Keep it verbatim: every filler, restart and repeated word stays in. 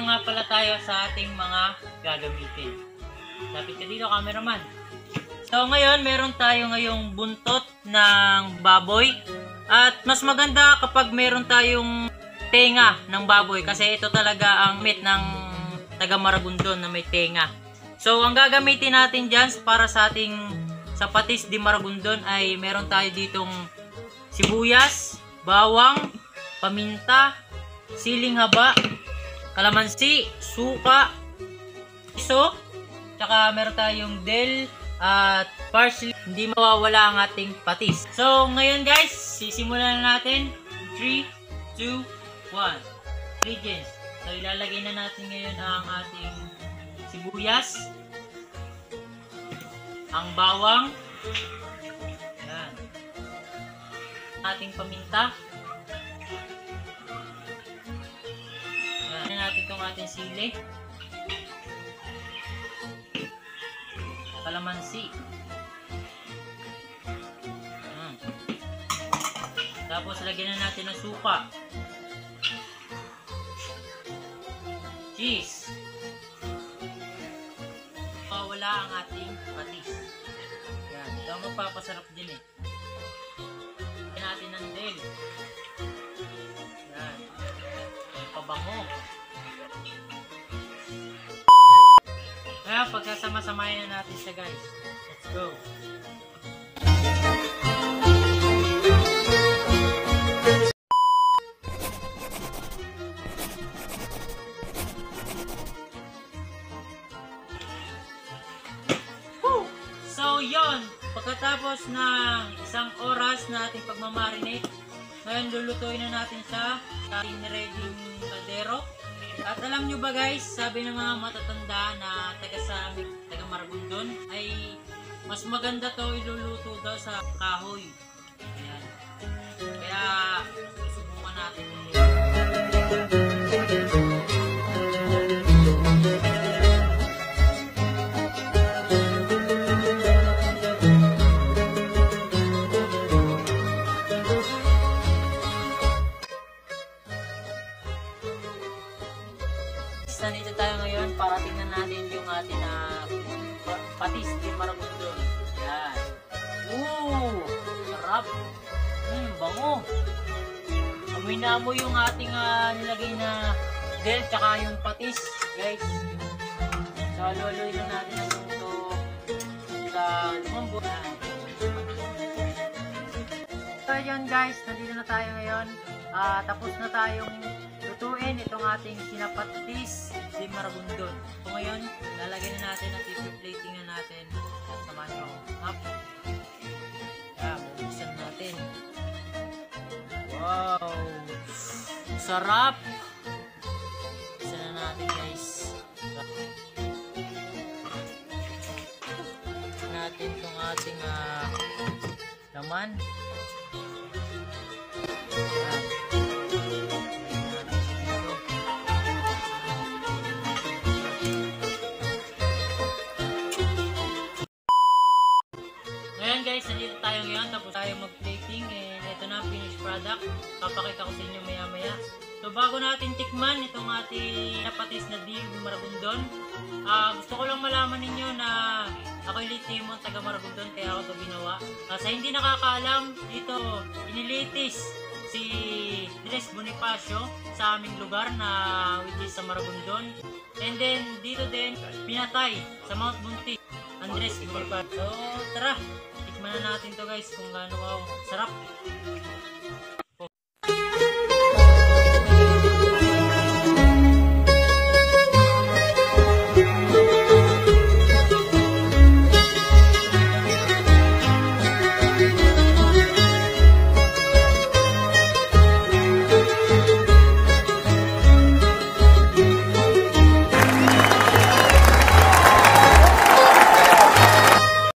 nga pala tayo sa ating mga gagamitin. Lapit ka dito, cameraman. So ngayon, meron tayo ngayong buntot ng baboy. At mas maganda kapag meron tayong tenga ng baboy. Kasi ito talaga ang meat ng taga Maragondon na may tenga. So ang gagamitin natin dyan para sa ating sa patis di Maragondon ay meron tayo ditong sibuyas, bawang, paminta, siling haba, kalamansi, suka, iso, tsaka meron tayong del at parsley. Hindi mawawala ang ating patis. So ngayon guys, sisimulan na natin. three, two, one. Ingredients. So ilalagay na natin ngayon ang ating sibuyas, ang bawang, yan, ating paminta, yan natin itong ating sili, kalamansi, yan. Tapos lagyan na natin ng suka, cheese, wala ang ating patis. Yan, ito ang magpapasarap din eh. Lagyan natin ng del. Yan, pabango. Kaya pagsasama-samayin na natin siya guys. Let's go. So yon, pagkatapos ng isang oras na ating pagmamarinate, ngayon lulutuin na natin siya sa ating ready kaldero. At alam nyo ba guys, sabi ng mga matatanda na taga sa amin, taga Maragondon, ay mas maganda to iluluto daw sa kahoy. Ayan. Kaya susubukan natin. Nandito tayo ngayon para tingnan natin yung ating uh, patis di Maragondon. Yan. Ooh! Sarap! Hmm, bango! Amoy na amoy yung ating uh, nilagay na del tsaka yung patis, guys. So, haluloy lang natin ang ito sa lumambo. So, yun guys. Nandito na tayo ngayon. Uh, tapos na tayong lutuin itong ating sinapatis di Maragondon. So ngayon, lalagyan na natin at i-plating na natin. Samahan nyo up. Kaya, bubuksan natin. Wow! Sarap! Buksan na natin guys. Buksan natin itong ating uh, laman. Ayan. Guys, nandito tayo ngayon, tapos tayo mag-plating and ito na ang finished product. Papakita ko sa inyo maya maya. So bago natin tikman itong ating patis na di Maragondon, uh, gusto ko lang malaman ninyo na ako yung Timon taga Maragondon, kaya ako ito ginawa. Uh, sa hindi nakakaalam, dito inilitis si Andres Bonifacio sa aming lugar na which is sa Maragondon. And then dito din pinatay sa Mount Bunti Andres Bonifacio. So tara, tikman na natin to guys kung gaano wow, sarap.